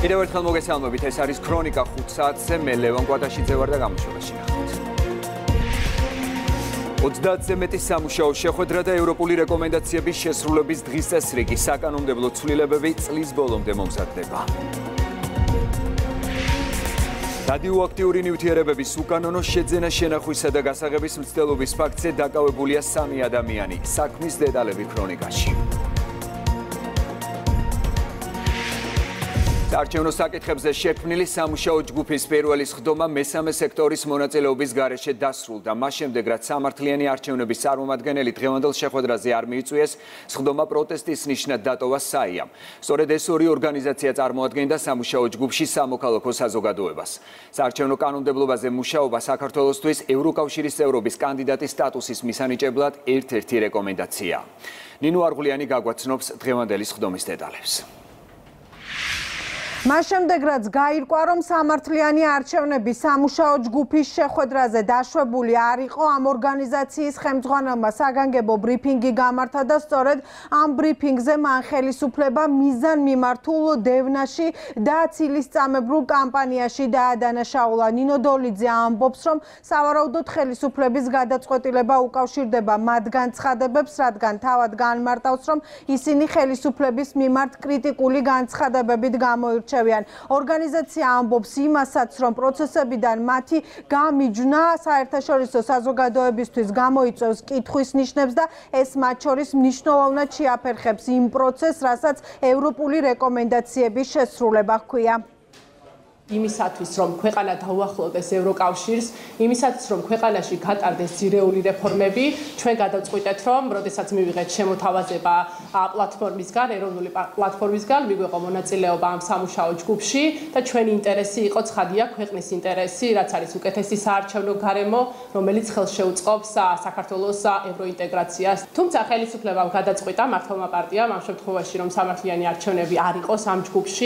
კიდევ ერთხელ მოგესალმებით, ეს არის ქრონიკა 5 საათზე, მე ლევან კვატაშიძე ვარ და გამოშვებაში ნახავთ. 30-ზე მეტი სამუშაო შეხვედრა და ევროპული რეკომენდაციების შესრულების დღის წესრიგი, საკანონმდებლო ცვლილებები წლის ბოლომდე მომზადდება. რადიოაქტიური ნივთიერებების უკანონო შეძენა შენახვისა და გასაღების მცდელობის ფაქტზე დაკავებულია 3 ადამიანი. საქმის დეტალები ქრონიკაში. საარჩევნო საკითხებზე შექმნილი სამუშაო ჯგუფის პირველი სხდომა მესამე სექტორის მონაწილეობის გარეშე დასრულდა. მას შემდეგ, რაც სამართლიანი არჩევნების წარმომადგენელი დღევანდელ შეხვედრაზე არ მიიწვიეს, სხდომა პროტესტის ნიშნად დატოვა საიამ. სწორედ ეს ორი ორგანიზაცია წარმოადგენდა სამუშაო ჯგუფში სამოქალაქო საზოგადოებას. საარჩევნო კანონმდებლობაზე მუშაობა საქართველოსთვის ევროკავშირის წევრობის კანდიდატის სტატუსის მისანიჭებლად ერთ-ერთი რეკომენდაციაა. ნინო არღულიანი გაგვაცნობს დღევანდელი სხდომის დეტალებს. მას შემდეგ, რაც გაირკვა, რომ სამართლიანი არჩევნების სამუშაო ჯგუფის შეხვედრაზე დაშვებული არ იყო, ამ ორგანიზაციის ხელმძღვანელმა საგანგებო ბრიფინგი გამართა და სწორედ ამ ბრიფინგზე მან ხელისუფლება მიზანმიმართულ დევნაში და ცილისწამებრულ კამპანიაში დაადანაშაულა. ნინო დოლიძე ამბობს, რომ სავარაუდოდ ხელისუფლების გადაწყვეტილება უკავშირდება მათ განცხადებებს, რადგან თავად განმარტავს, რომ ისინი ხელისუფლების მიმართ კრიტიკული განცხადებებით გამოირჩევიან. ორგანიზაცია ამბობს იმასაც, რომ პროცესებიდან მათი გამიჯვნა საერთაშორისო საზოგადოებისთვის გამოიწვევს კითხვის ნიშნებს და ეს მათ შორის მნიშვნელოვნად შეაფერხებს იმ პროცესს, რასაც ევროპული რეკომენდაციების შესრულება ჰქვია. იმისათვის, რომ ქვეყანა დაუახლოვდეს ევროკავშირს, იმისათვის, რომ ქვეყანაში გატარდეს ძირეული რეფორმები, ჩვენ გადავწყვიტეთ, რომ როდესაც მივიღეთ შემოთავაზება პლატფორმისგან, ეროვნული პლატფორმისგან, მიგვეყო მონაწილეობა ამ სამუშაო ჯგუფში და ჩვენი ინტერესი იყო ცხადია ქვეყნის ინტერესი, რაც არის უკეთესი საარჩევნო გარემო, რომელიც ხელს შეუწყობს საქართველოს ევროინტეგრაციას. თუმცა ხელისუფლებამ გადაწყვიტა მართლმა პარტიამ ამ შემთხვევაში, რომ სამართლიანი არჩევნები არ იყოს ამ ჯგუფში,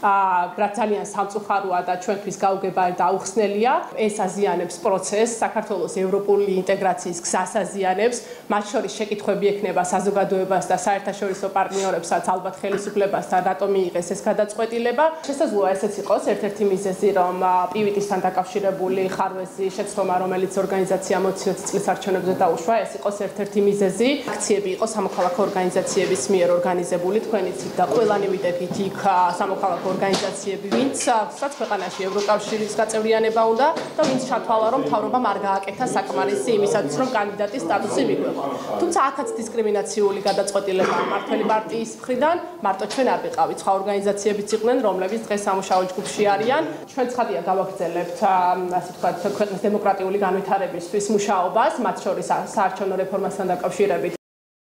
რაც ძალიან სამწუხაროა და ჩვენთვის გაუგება და აუხსნელია. ეს აზიანებს პროცესს, საქართველოს ევროპული ინტეგრაციის გზას აზიანებს, მათ შორის შეკითხვები ექნება საზოგადოებას და საერთაშორისო პარტნიორებსაც, ალბათ ხელისუფლებასთან, რატომ მიიღეს ეს გადაწყვეტილება. შესაძლოა ესეც იყოს ერთ-ერთი მიზეზი, რომ პივიტისთან დაკავშირებული ხარვეზი შეცდომა, რომელიც ორგანიზაციამ 20 წლის არჩევნებზე დაუშვა, ეს იყოს ერთ-ერთი მიზეზი. აქციები იყო სამოქალაქო ორგანიზაციების მიერ ორგანიზებული, თქვენი ცით და ყველანი ვიდებით იქ სამოქალაქო ორგანიზაციები, ვინც ქვეყანაში ევროკავშირის გაწევრიანება უნდა და ვინც ჩათვალა, რომ მთავრობამ არ გააკეთა საკმარისი იმისათვის, რომ კანდიდატის სტატუსი მიგვეღო. თუმცა აქაც დისკრიმინაციული გადაწყვეტილება მმართველი პარტიის მხრიდან მარტო ჩვენ არ ვიყავით, სხვა ორგანიზაციებიც იყვნენ, რომლებიც დღეს სამუშაო ჯგუფში არიან. ჩვენ ცხადია გავაგრძელებთ, ასე ვთქვათ, ქვეყნის დემოკრატიული განვითარებისთვის მუშაობას, მათ შორის საარჩევნო რეფორმასთან დაკავშირებით.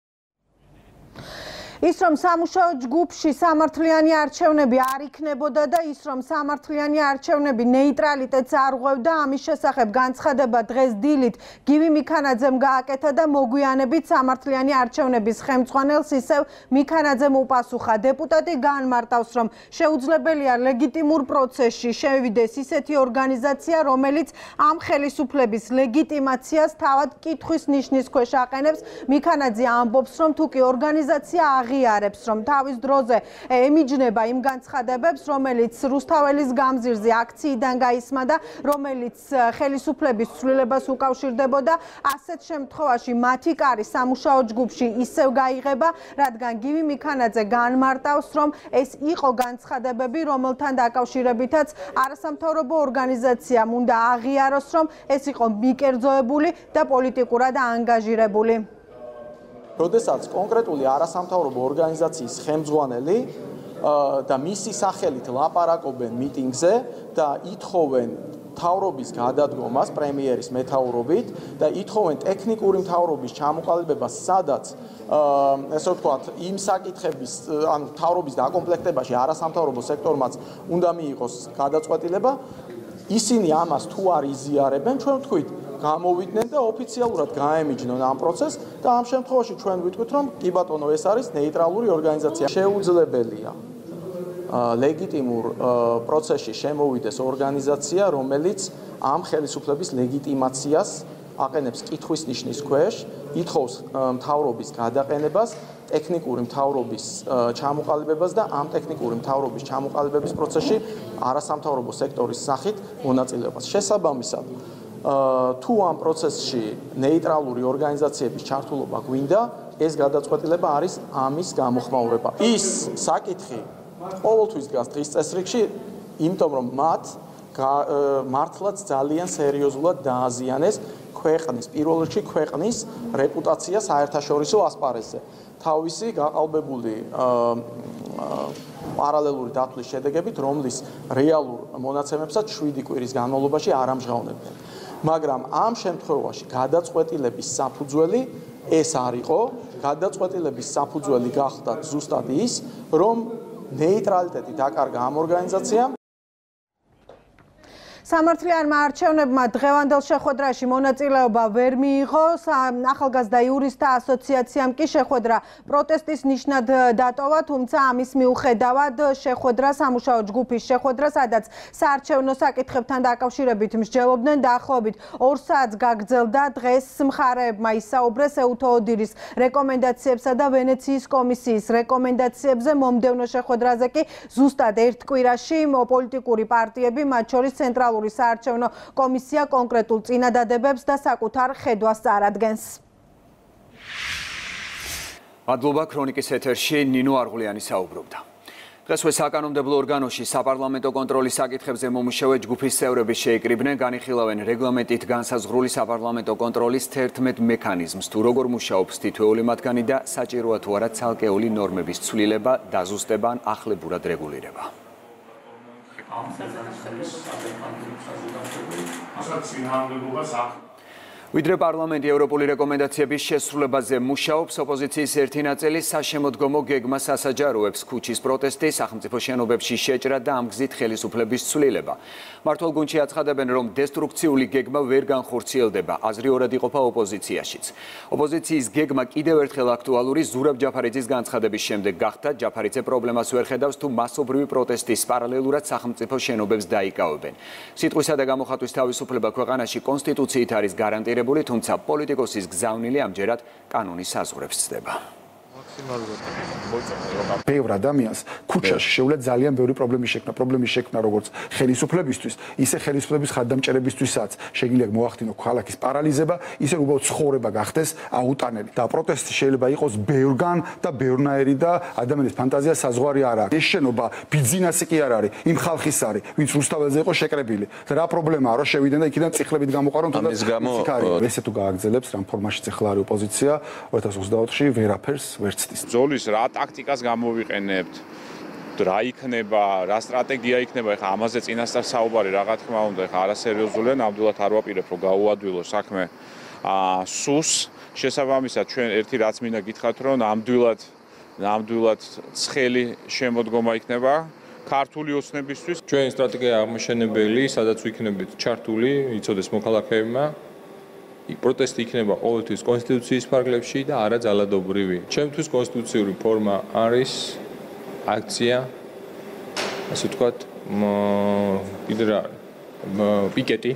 ის, რომ სამუშაო ჯგუფში სამართლიანი არჩევნები არ იქნებოდა და ის, რომ სამართლიანი არჩევნები ნეიტრალიტეტს არ ღვევდა, ამის შესახებ განცხადება დღეს დილით გივი მიქანაძემ გააკეთა და მოგვიანებით სამართლიანი არჩევნების ხელმძღვანელს ისევ მიქანაძემ უპასუხა. დეპუტატი განმარტავს, რომ შეუძლებელია ლეგიტიმურ პროცესში შევიდეს ისეთი ორგანიზაცია, რომელიც ამ ხელისუფლების ლეგიტიმაციას თავად კითხვის ნიშნის ქვეშ აყენებს. მიქანაძე ამბობს, რომ თუკი ორგანიზაცია აღიარებს, რომ თავის დროზე ემიჯნება იმ განცხადებებს, რომელიც რუსთაველის გამზირზე აქციიდან გაისმა და რომელიც ხელისუფლების ცვლილებას უკავშირდებოდა, ასეთ შემთხვევაში მათი კარი სამუშაო ჯგუფში ისევ გაიღება, რადგან გივი მიქანაძე განმარტავს, რომ ეს იყო განცხადებები, რომელთან დაკავშირებითაც არასამთავრობო ორგანიზაციამ უნდა აღიაროს, რომ ეს იყო მიკერძოებული და პოლიტიკურად ანგაჟირებული. როდესაც კონკრეტული არასამთავრობო ორგანიზაციის ხელმძღვანელი და მისი სახელით ლაპარაკობენ მიტინგზე და ითხოვენ მთავრობის გადადგომას პრემიერის მეთაურობით და ითხოვენ ტექნიკური მთავრობის ჩამოყალიბებას, სადაც ესე ვთქვათ, იმ საკითხების, ანუ მთავრობის დაკომპლექტებაში არასამთავრობო სექტორმაც უნდა მიიღოს გადაწყვეტილება, ისინი ამას თუ არ იზიარებენ, ჩვენ ვთქვით, გამოვიდნენ და ოფიციალურად გაემიჯნონ ამ პროცესს და ამ შემთხვევაში ჩვენ ვიტყვით, რომ კი ბატონო, ეს არის ნეიტრალური ორგანიზაცია. შეუძლებელია ლეგიტიმურ პროცესში შემოვიდეს ორგანიზაცია, რომელიც ამ ხელისუფლების ლეგიტიმაციას აყენებს კითხვის ნიშნის ქვეშ, ითხოვს მთავრობის გადაყენებას, ტექნიკური მთავრობის ჩამოყალიბებას და ამ ტექნიკური მთავრობის ჩამოყალიბების პროცესში არასამთავრობო სექტორის სახით მონაწილეობას. შესაბამისად, თუ ამ პროცესში ნეიტრალური ორგანიზაციების ჩართულობა გვინდა, ეს გადაწყვეტილება არის ამის გამოხმაურება. ის საკითხი ყოველთვის დგას დღის წესრიგში, იმიტომ რომ მათ მართლაც ძალიან სერიოზულად დააზიანეს ქვეყნის, პირველ რიგში ქვეყნის რეპუტაცია საერთაშორისო ასპარეზზე. თავისი გაყალბებული პარალელური დათვლის შედეგებით, რომლის რეალურ მონაცემებსაც 7 კვირის განმავლობაში არ ამჟღავნებდნენ. მაგრამ ამ შემთხვევაში გადაწყვეტილების საფუძველი ეს არ იყო, გადაწყვეტილების საფუძველი გახდა ზუსტად ის, რომ ნეიტრალიტეტი დაკარგა ამ ორგანიზაციამ. სამართლიანმა არჩევნებმა დღევანდელ შეხვედრაში მონაწილეობა ვერ მიიღო. ახალგაზრდა იურისტთა ასოციაციამ კი შეხვედრა პროტესტის ნიშნად დატოვა, თუმცა ამის მიუხედავად შეხვედრა სამუშაო ჯგუფის შეხვედრა, სადაც საარჩევნო საკითხებთან დაკავშირებით მსჯელობდნენ, დაახლოებით 2 საათს გაგრძელდა. დღეს მხარეებმა ისაუბრეს ეუთოოდირის რეკომენდაციებსა და ვენეციის კომისიის რეკომენდაციებზე. მომდევნო შეხვედრაზე კი ზუსტად ერთ კვირაში პოლიტიკური პარტიები, მათ შორის ცენტრალური საარჩევნო კომისია კონკრეტულ წინადადებებს და საკუთარ ხედვას წარადგენს. მადლობა ქრონიკის ეთერში ნინო არღულიანი საუბრობდა. დღესვე საკანონმდებლო ორგანოში საპარლამენტო კონტროლის საკითხებზე მომუშავე ჯგუფის წევრები შეიკრიბნენ, განიხილავენ რეგლამენტით განსაზღვრული საპარლამენტო კონტროლის 11 მექანიზმს, თუ როგორ მუშაობს თითოეული მათგანი და საჭიროა თუ არა ცალკეული ნორმების ცვლილება, დაზუსტება ან ახლებურად რეგულირება. ვიდრე პარლამენტი ევროპული რეკომენდაციების შესრულებაზე მუშაობს, ოპოზიციის ერთი ნაწილი საშემოდგომო გეგმას ასაჯაროებს ქუჩის პროტესტი, სახელმწიფო შენობებში შეჭრა და ამ გზით ხელისუფლების ცვლილება. მართლ გუნდში აცხადებენ, რომ დესტრუქციული გეგმა ვერ განხორციელდება, აზრი ორად იყოფა ოპოზიციაშიც. ოპოზიციის გეგმა კიდევ ერთხელ აქტუალური ზურაბ ჯაფარიძის განცხადების შემდეგ გახდა, ჯაფარიძე პრობლემას ვერ ხედავს, თუ მასობრივი პროტესტის პარალელურად სახელმწიფო შენობებს დაიკავებენ. სიტყვისა და გამოხატვის თავისუფლება ქვეყანაში კონსტიტუციით არის გარანტირებული, თუმცა პოლიტიკოსის გზავნილი ამჯერად კანონის საზღვრებს ცდება. ბევრ ადამიანს ქუჩაში შეუძლია ძალიან ბევრი პრობლემის შექმნა როგორც ხელისუფლებისთვის, ისე ხელისუფლების ხარდამჭერებისთვისაც. შეგვიძლია მოახდინო ქალაქის პარალიზება, ისე უბრალოდ ცხოვრება გახდეს აუტანელი. და პროტესტი შეიძლება იყოს ბევრგან და ბევრნაირი და ადამიანის ფანტაზია საზღვარი არ აქვს. ეს შენობა ბიზნესი კი არ არის, იმ ხალხის არის, ვინც რუსთაველზე იყო შეკრებილი. და რა პრობლემაა, რომ შევიდნენ და იქიდან წიხლებით გამოყარონ თუნდაც ესე თუ გააგრძელებს რამ ფორმაში წეხლა არის ოპოზიცია 2024-ში ვერაფერს ვერ ბრძოლის რა ტაქტიკას გამოვიყენებთ, რა იქნება, რა სტრატეგია იქნება, ეხლა ამაზე წინასწარ საუბარი რა თქმა უნდა, ეხლა არასერიოზულია, ნამდვილად არ ვაპირებ, რომ გაუადვილო საქმე სუს. შესაბამისად, ჩვენ ერთი რაც მინდა გითხრათ, რომ ნამდვილად ცხელი შემოდგომა იქნება ქართული ოცნებისთვის. ჩვენი სტრატეგია აღმაშენებელი, სადაც ვიქნებით ჩართული, იცოდეს მოქალაქეებმა. პროტესტი იქნება ყოველთვის კონსტიტუციის ფარგლებში და არა ძალადობრივი. ჩემთვის კონსტიტუციური ფორმა არის აქცია, ასე ვთქვათ, კიდე რა პიკეტი,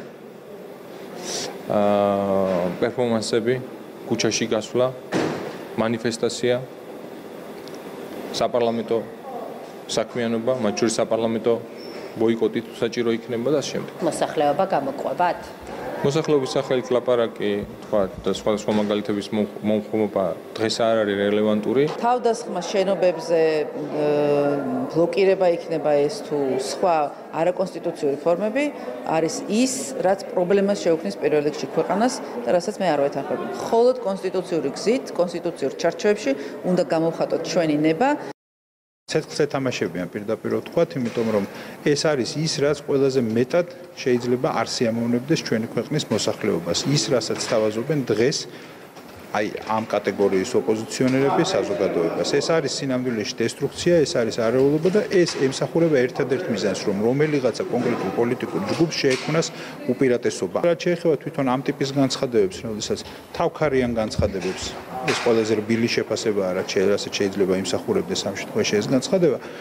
პერფორმანსები, ქუჩაში გასვლა, მანიფესტაცია, საპარლამენტო საქმიანობა, მათ შორის საპარლამენტო ბოიკოტი თუ საჭირო იქნება და შემდეგ. მოსახლეობა გამოყვებათ? მოსახლეობის სახელით ლაპარაკი, თქვა და სხვადასხვა მაგალითების მომხმობა დღეს არ არის რელევანტური. თავდასხმა შენობებზე ბლოკირება იქნება ეს თუ სხვა არაკონსტიტუციური ფორმები არის ის, რაც პრობლემას შეუქმნის პირველ რიგში ქვეყანას და რასაც მე არ ვეთანხმები. მხოლოდ კონსტიტუციური გზით, კონსტიტუციურ ჩარჩოებში უნდა გამოვხატოთ ჩვენი ნება. ცეცხლზე თამაშებიან პირდაპირ ვთქვათ, იმიტომ რომ ეს არის ის, რაც ყველაზე მეტად შეიძლება არ სიამოვნებდეს ჩვენი ქვეყნის მოსახლეობას. ის, რასაც თავაზობენ დღეს აი ამ კატეგორიის ოპოზიციონერები საზოგადოებას. ეს არის სინამდვილეში დესტრუქცია, ეს არის არეულობა და ეს ემსახურება ერთადერთ მიზანს, რომ რომელიღაცა კონკრეტულ პოლიტიკურ ჯგუფს შეექმნას უპირატესობა. რაც შეეხება თვითონ ამ ტიპის განცხადებებს, როდესაც თავქარიან განცხადებებს, ეს ყველაზე რბილი შეფასებაა, რაც შეიძლება იმსახურებდეს ამ შემთხვევაში ეს განცხადება.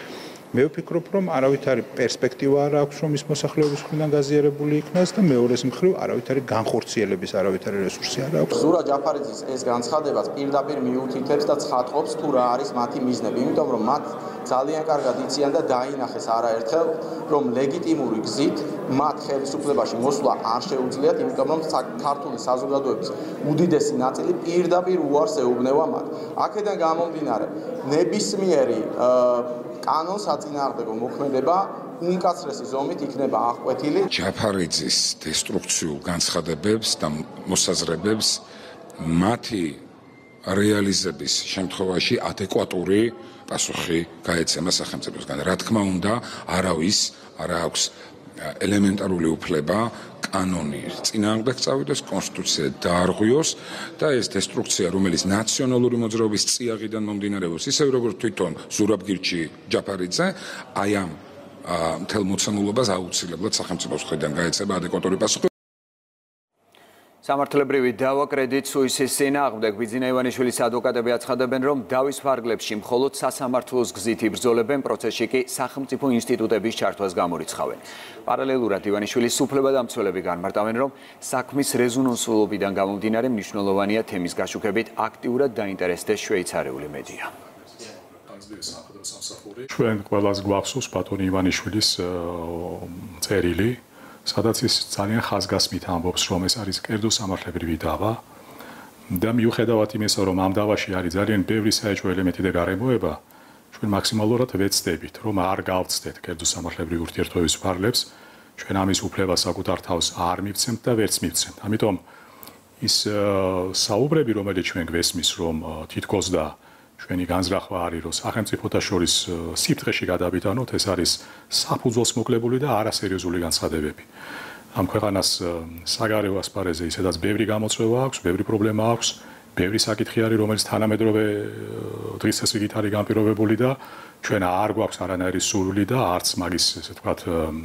მე ვფიქრობ, რომ არავითარი პერსპექტივა არ აქვს, რომ ის მოსახლეობის მხრიდან გაზიარებული იქნას და მეორეს მხრივ არავითარი განხორციელების არავითარი რესურსი არ აქვს. ზურა ჯაფარიძის ეს განცხადებაც პირდაპირ მიუთითებს და ცხადყოფს თუ რა არის მათი მიზნები, იმიტომ რომ მათ ძალიან კარგად იციან და დაინახეს არაერთხელ, რომ ლეგიტიმური გზით მათ ხელისუფლებაში მოსვლა არ შეუძლიათ, იმიტომ რომ ქართული საზოგადოების უდიდესი ნაწილი პირდაპირ უარს ეუბნება მათ. აქედან გამომდინარე, ნებისმიერი კანონს აწინააღმდეგო მოქმედება უმკაცრესი ზომით იქნება აღკვეთილი. ჯაფარიძის დესტრუქციულ განცხადებებს და მოსაზრებებს მათი რეალიზების შემთხვევაში ადეკვატური პასუხი გაეცემა სახელმწიფოსგან. რა თქმა უნდა, არავის არ აქვს ელემენტარული უფლება კანონი წინააღმდეგ წავიდეს, კონსტიტუცია დაარღვიოს და ეს დესტრუქცია, რომელიც ნაციონალური მოძრაობის წიაღიდან მომდინარეობს, ისევ როგორც თვითონ ზურაბ-გირჩი ჯაფარიძე, აი ამ მთელ მოცემულობას აუცილებლად სახელმწიფოს მხრიდან გაეცემა ადეკვატური პასუხი. სამართლებრივი დავა კრედიტ სუისის წინააღმდეგ ბიძინა ივანიშვილის ადვოკატები აცხადებენ, რომ დავის ფარგლებში მხოლოდ სასამართლოს გზით იბრძოლებენ, პროცესში კი სახელმწიფო ინსტიტუტების ჩართვას გამორიცხავენ. პარალელურად ივანიშვილის უფლებადამცველები განმარტავენ, რომ საქმის რეზონანსულობიდან გამომდინარე მნიშვნელოვანია თემის გაშუქებით აქტიურად დაინტერესდეს შვეიცარიული მედია. ჩვენ ყველას გვახსოვს ბატონი ივანიშვილის წერილი, სადაც ის ძალიან ხაზგასმით ამბობს, რომ ეს არის კერძო სამართლებრივი დავა და მიუხედავად იმისა, რომ ამ დავაში არის ძალიან ბევრი საეჭვო ელემენტი და გარემოება, ჩვენ მაქსიმალურად ვეცდებით, რომ არ გავცდეთ კერძო სამართლებრივი ურთიერთობების ფარგლებს, ჩვენ ამის უფლებას საკუთარ თავს არ მივცემთ და ვერც მივცემთ. ამიტომ ის საუბრები, რომელიც ჩვენ გვესმის, რომ თითქოს და ჩვენი განზრახვა არის, რომ სახელმწიფოთა შორის სიფრთხეში გადავიტანოთ, ეს არის საფუძველს მოკლებული და არასერიოზული განცხადებები. ამ ქვეყანას საგარეო ასპარეზზე ისედაც ბევრი გამოწვევა აქვს, ბევრი პრობლემა აქვს, ბევრი საკითხი არის, რომელიც თანამედროვე დღის წესრიგით არის განპირობებული და ჩვენ არ გვაქვს არანაირი სურვილი და არც მაგის, ესე ვთქვათ,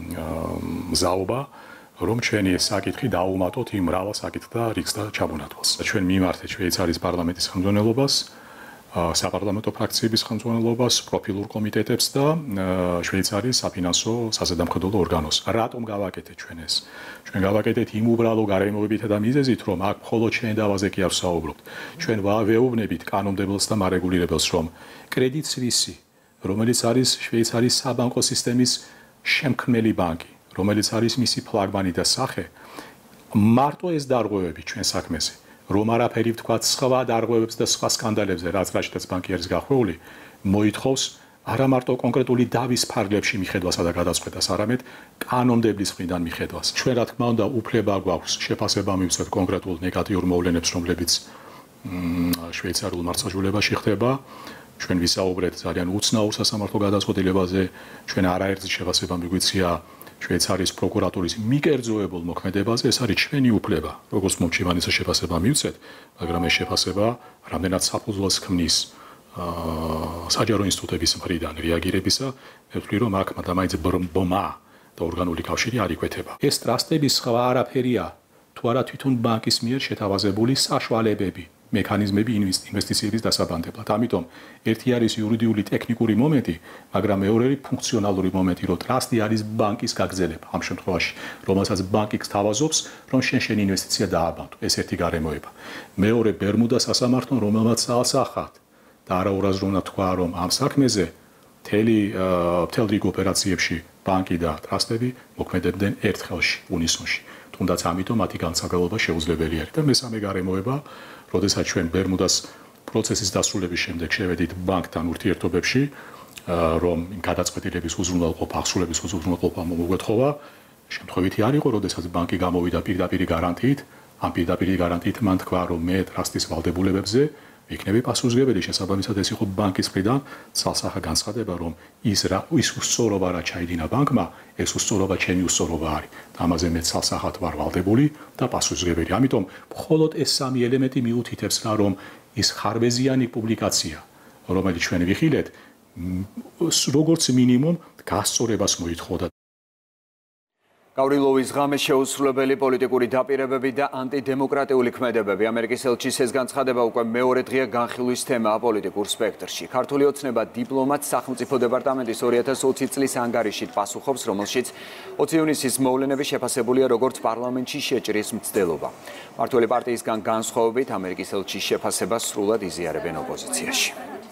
მზაობა, რომ ჩვენი ეს საკითხი დაუმატოთ იმ მრავალ საკითხ და რიგს და ჩამონათვალს. ჩვენ მიმართეთ შვეიცარიის პარლამენტის ხელმძღვანელობას, საპარლამენტო ფრაქციების ხელმძღვანელობას, პროფილურ კომიტეტებს და შვეიცარიის საფინანსო საზედამხედველო ორგანოს. რატომ გავაკეთეთ ჩვენ ეს? ჩვენ გავაკეთეთ იმ უბრალო გარემოებით და მიზეზით, რომ აქ მხოლოდ ჩვენ დავაზე კი არ ვსაუბრობთ. ჩვენ ვეუბნებით კანონმდებელს და მარეგულირებელს, რომ კრედიტ სვისი, რომელიც არის შვეიცარიის საბანკო სისტემის შემქმნელი ბანკი, რომელიც არის მისი ფლაგმანი და სახე, მარტო ეს დარღვევები ჩვენ საქმეზე, რომ არაფერი ვთქვათ სხვა დარღვევებს და სხვა სკანდალებზე, რაც რაშიდაც ბანკი არის გახვეული, მოითხოვს არა მარტო კონკრეტული დავის ფარგლებში მიხედვასა და გადაწყვეტას, არამედ კანონმდებლის მხრიდან მიხედვას. ჩვენ რა თქმა უნდა უფლება გვაქვს შეფასება მივცეთ კონკრეტულ ნეგატიურ მოვლენებს, რომლებიც შვეიცარიულ მართლმსაჯულებაში ხდება. ჩვენ ვისაუბრეთ ძალიან უცნაურ სასამართლო გადაწყვეტილებაზე, ჩვენ არაერთი შეფასება მიგვიწია შვეიცარიის პროკურატურის მიკერძოებულ მოქმედებაზე. ეს არის ჩვენი უფლება, როგორც მომჩივანისა შეფასება მივცეთ, მაგრამ ეს შეფასება რამდენად საფუძველს ქმნის საჯარო ინსტიტუტების მხრიდან რეაგირებისა, მე ვთვლი, რომ აქ მაინც ბმა და ორგანული კავშირი არ იკვეთება. ეს ტრასტები სხვა არაფერია, თუ არა თვითონ ბანკის მიერ შეთავაზებული საშუალებები, მექანიზმები ინვესტიციების დასაბანდებლად. ამიტომ ერთი არის იურიდიული ტექნიკური მომენტი, მაგრამ მეორე ფუნქციონალური მომენტი, რომ ტრასტი არის ბანკის გაგრძელება ამ შემთხვევაში, რომელსაც ბანკი გთავაზობს, რომ შენ ინვესტიცია დააბანტო. ეს ერთი გარემოება. მეორე ბერმუდა სასამართლო, რომელმაც ასახათ და არაურაზრუნ თქვა, რომ ამ საქმეზე მთელ რიგ ოპერაციებში ბანკი და ტრასტები მოქმედებდნენ ერთ ხელში, უნისონში. თუნდაც ამიტომ მათი განსაკუთრება შეუძლებელი არის. და მესამე გარემოება, როდესაც ჩვენ ბერმუდას პროცესის დასრულების შემდეგ შევედით ბანკთან ურთიერთობებში, რომ გადაწყვეტილების უზრუნველყოფა, ახსულების უზრუნველყოფა მოგვეთხოვა, შემთხვევითი არ იყო, როდესაც ბანკი გამოვიდა პირდაპირი გარანტიით, ამ პირდაპირი გარანტიით მან თქვა, რომ მე ტრასტის ვალდებულებებზე იქნები პასუხისმგებელი, შესაბამისად ეს იყო ბანკის მხრიდან ცალსახა განცხადება, რომ ის უსწორობა რა ჩაიდინა ბანკმა, ეს უსწორობა ჩემი უსწორობა არის. და ამაზე მე ცალსახად ვარ ვალდებული და პასუხისმგებელი. ამიტომ მხოლოდ ეს სამი ელემენტი მიუთითებს რა, რომ ის ხარბეზიანი პუბლიკაცია, რომელიც ჩვენ ვიხილეთ, როგორც მინიმუმ გასწორებას მოითხოვდა. გავრილოვის ღამე შეუსრულებელი პოლიტიკური დაპირებები და ანტიდემოკრატიული ქმედებები. ამერიკის ელჩის ეს განცხადება უკვე მეორე დღეა განხილვის თემაა პოლიტიკურ სპექტრში. ქართული ოცნება დიპლომატს სახელმწიფო დეპარტამენტის 2020 წლის ანგარიშით პასუხობს, რომელშიც 20 ივნისის მოვლენები შეფასებულია როგორც პარლამენტში შეჭრის მცდელობა. მმართველი პარტიისგან განსხვავებით ამერიკის ელჩის შეფასებას სრულად იზიარებენ ოპოზიციაში.